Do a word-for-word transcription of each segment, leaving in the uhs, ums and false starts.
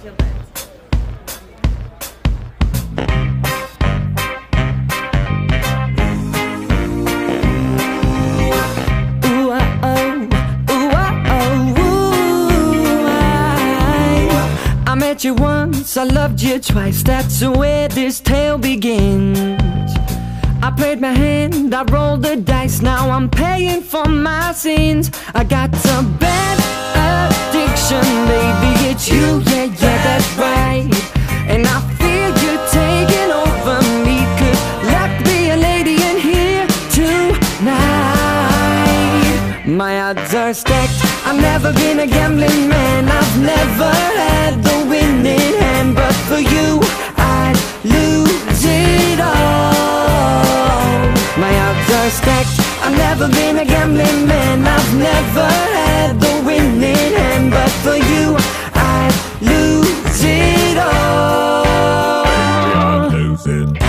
I met you once, I loved you twice, that's where this tale begins. I played my hand, I rolled the dice, now I'm paying for my sins. I got a bad addiction, baby, it's you, yeah, yeah, that's right. And I feel you taking over me, could luck be a lady in here tonight. My odds are stacked, I've never been a gambling man, I've never had the winning hand, but for you, I'd lose it all. My odds are stacked, I've never been a gambling man, I've never had the winning hand, but for you, I'd lose it all. I'd lose it all.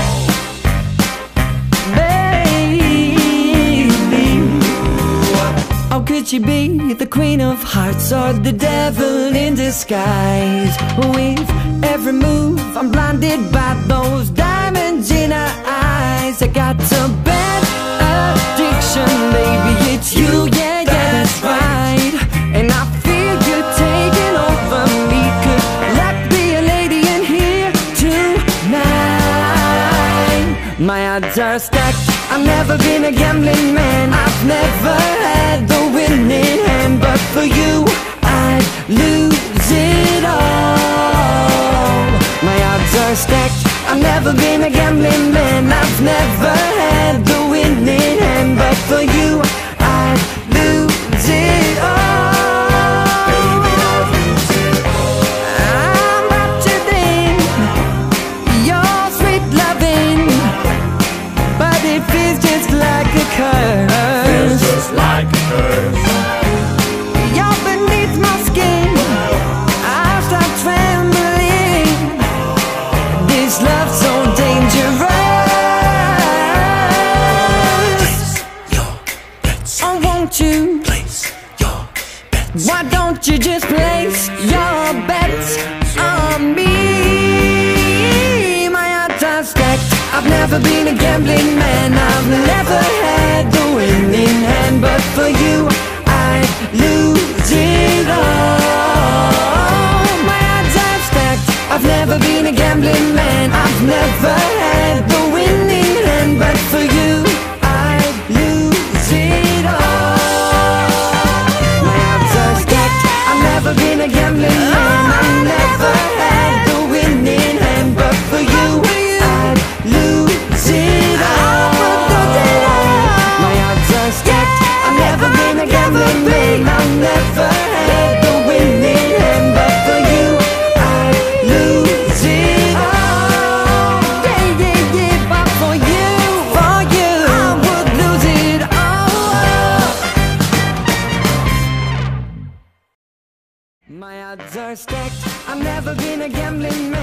How could she be the queen of hearts or the devil in disguise? With every move I'm blinded by those diamonds in her eyes. I got a bad addiction, baby, it's you, yeah, yeah, that's right. And I feel you taking over me, could luck be a lady in here tonight. My odds are stacked, I've never been a gambling man, I've never had the winning hand, but for you, I'd lose it all. My odds are stacked, I've never been a gambling man, I've never had the winning hand, but for you, I'd lose it all. Baby, I'd lose it all. I'm richer than your sweet loving, but it feels just like a curse. Feels just like a curse. You're beneath my skin, I start trembling. This love's so dangerous. Your bets. Oh, won't you? Place your bets. Why don't you just place your bets on me? My odds are stacked, I've never been a gambling man, I've never had the winning hand, but for you, I'd lose it all. My odds are stacked, I've never been a gambling man, I've never had the winning hand, but for you, I'd lose it all. My odds are stacked, I've never been a gambling man, I've never had the winning hand, but for you, I'd lose it all. My odds are stacked, I've never been a gambling man, I've never had the winning hand, but for you, I'd lose it all. Yeah, yeah, yeah, but for you, for you, I would lose it all. My odds are stacked, I've never been a gambling man.